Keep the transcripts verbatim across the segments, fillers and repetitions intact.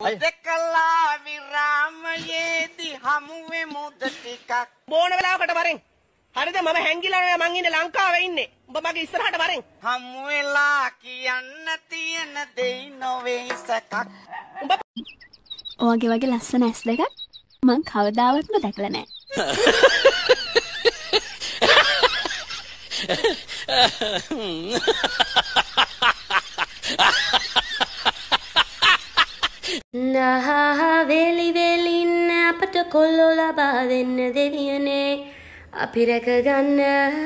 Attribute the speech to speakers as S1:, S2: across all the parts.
S1: දෙකලා විරාමයේදී හමුවේ මුද ටිකක්
S2: බෝන වෙලාවකට වරෙන්. හරිද මම හැංගිලා මං ඉන්නේ ලංකාවේ ඉන්නේ. උඹ මගේ ඉස්සරහට වරෙන්.
S1: හමු වෙලා කියන්න තියෙන දෙයි නොවේ සකක්.
S3: උඹ ඔයගේ වගේ ලස්සන ඇස් දෙකක් මං කවදාවත්ම දැකලා නැහැ.
S4: Nah, veli velin අපට කොල්ලෝ ලබා දෙන්න දෙවියනේ අපි රැක ගන්න.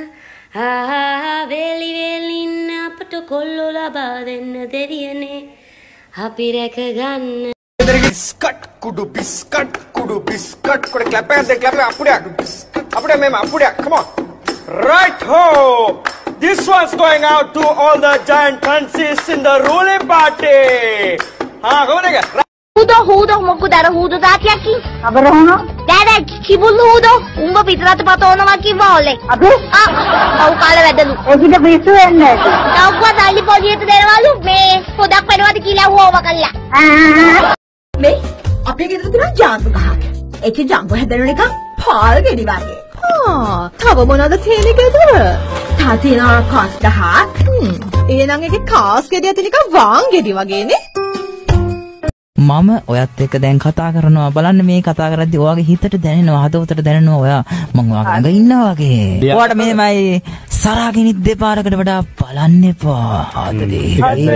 S4: ආ වේලි වෙලින් අපට කොල්ලෝ ලබා දෙන්න දෙවියනේ අපි රැක ගන්න.
S5: బిస్కట్ కుడు బిస్కట్ కుడు బిస్కట్ కుడు క్లాప్ అండ్ క్లాప్ అప్పుడే అప్పుడే మేము అప్పుడే come on right ho this one's going out to all the giant fancies in the ruling party ha gomnega
S6: hudo hudo මොකද අර හුදු දාතියක් කි අබර හුනෝ දැද කිබුල් හුදෝ උඹ පිටරට පතවනවා කිව්වා ඔලේ අබේ ආ ඔව් කාලේ වැදලු ඔකිට පිස්සු වෙන්නේ නැති තාක්වා සල්ලි පොඩියට දෙනවලු මේ පොඩක් වෙනවද කියලා වෝව කළා
S7: මේ අපේ ගෙදර තියෙන ජාම්බු ගහක් ඒකේ ජාම්බු හැදෙන එක පාල් ගෙඩි වගේ ආ තව මොනවද තියෙන්නේ ගෙදර තා තියෙනවා කාස් ගහක් එහෙනම් ඒකේ කාස් ගෙඩිය තියෙන එක වාන් ගෙඩි වගේනේ
S8: මම ඔයත් එක්ක දැන් කතා කරනවා බලන්න මේ කතා කරද්දි ඔයාගේ හිතට දැනෙනවා හදවතට දැනෙනවා ඔයා මම ඔයා ළඟ ඉන්නවා වගේ. ඔයාට මේමයි සරාගෙනිත් දෙපාරකට වඩා බලන්න එපා. ආදරේ.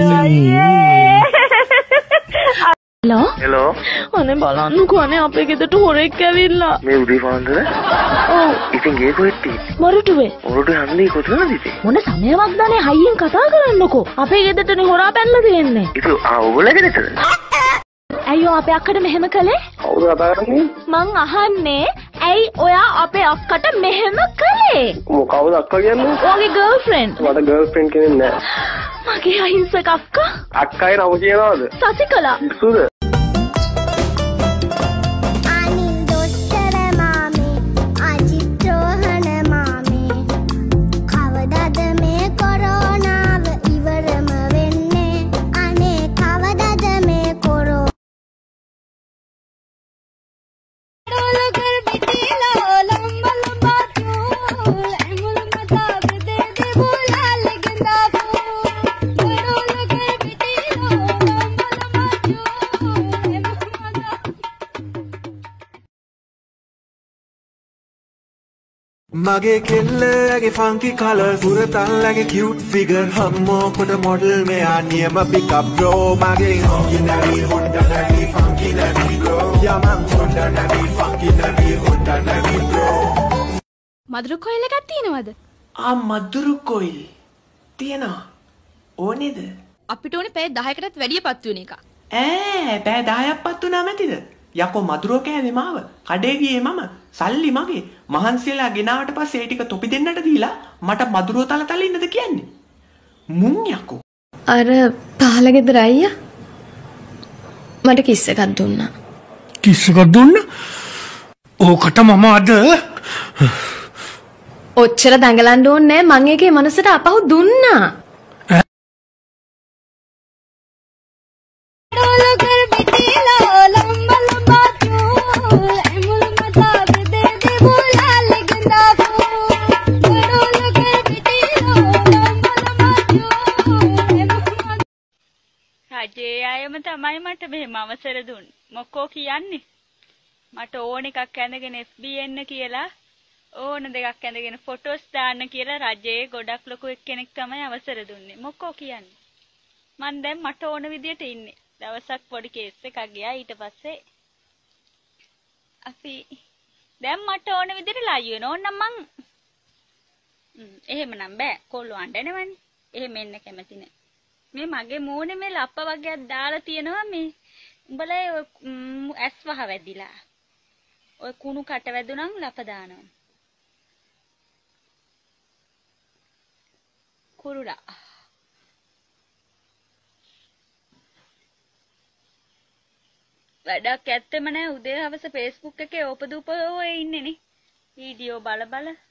S6: හෙලෝ
S9: හෙලෝ
S6: අනේ බලන්නකෝ අනේ අපේ ගෙදරට හොරෙක් ඇවිල්ලා
S9: මේ උදේ පාන්දර
S6: ඔව්
S9: ඉතින් ගේ කොහෙටද
S6: මොරටුවේ
S9: මොරටුවේ යන්නේ කොතනද ඉතින්
S6: මොන සමයවත් ගානේ හයියෙන් කතා කරන්නකෝ අපේ ගෙදරටනේ හොරා පැනලා තියෙන්නේ
S9: ඉතින් ආ ඔයගොල්ලෝ ගෙදරද
S6: අයියෝ අපේ අක්කට මෙහෙම කළේ
S9: කවුද කතා කරන්නේ
S6: මං අහන්නේ ඇයි ඔයා අපේ අක්කට මෙහෙම කළේ
S9: මොකවද අක්කා කියන්නේ
S6: ඔයාගේ ගර්ල්ෆ්‍රෙන්ඩ්
S9: මට ගර්ල්ෆ්‍රෙන්ඩ් කෙනෙක් නෑ
S6: මගේ අහිංසක අක්කා
S9: අක්කාගේ නම කියනවද
S6: සසිකලා
S9: සුද
S10: මගේ කෙල්ලගේ ෆන්කි කලර්ස් උරතල්ලගේ කියුට් ෆිගර් හම්මෝ කොට මොඩල් මෙයා නියම පිකප් බ්‍රෝ මගේ හොන්කි නැවි හොන්ඩා නැවි ෆන්කි නැවි බ්‍රෝ යමන් හොන්ඩා නැවි ෆන්කි නැවි හොන්ඩා නැවි බ්‍රෝ
S3: මදුරු කොයිල් එකක් තියෙනවද?
S11: ආ මදුරු කොයිල් තියෙනවා ඕනේද?
S3: අපිට ඕනේ පැය දහයකටත් වැඩිය පත්තු වෙන එක.
S11: ඈ පැය දහයක් පත්තු වුණා මැතිද? යකෝ මදුරෝ කෑවේ මාව කඩේ ගියේ මම සල්ලි මගේ මහන්සියලා ගෙනාවට පස්සේ ඒ ටික තොපි දෙන්නට දීලා මට මදුරෝ තල තල ඉන්නද කියන්නේ මුන් යකෝ
S4: අර පහල ගෙදර අයියා මට කිස් එකක් දුන්නා
S12: කිස් එකක් දුන්නා ඕකට මම අද
S4: ඔච්චර දඟලන්න ඕනේ මං ඒකේ මනසට අපහු දුන්නා
S13: රජේ අයම තමයි මට මෙහෙම අවසර දුන්නේ. මොකෝ කියන්නේ? මට ඕන එකක් ඇඳගෙන එෆ් බී එන්න කියලා ඕන දෙකක් ඇඳගෙන ෆොටෝස් දාන්න කියලා රජේ ගොඩක් ලොකු එක්කෙනෙක් තමයි අවසර දුන්නේ. මොකෝ කියන්නේ? මං දැන් මට ඕන විදියට ඉන්නේ. දවසක් පොඩි කේස් එකක් ගියා ඊට පස්සේ අපි දැන් මට ඕන විදියට ලයි වෙන ඕනම් මං එහෙමනම් බෑ කොල්ලෝ අඬනවනේ. එහෙම එන්න කැමති නෑ. මේ මගේ මූණේ මේ ලප්ප වගේක් දාලා තියෙනවා මේ උඹලා ඇස් වහ වැදිලා ඔය කුණු කට වැදුනන් ලප දානවා කුරුලා වැඩක් ඇත්තම නෑ උදේ හවස Facebook එකේ ඕපදූප ඔය ඉන්නේ නේ වීඩියෝ බල බල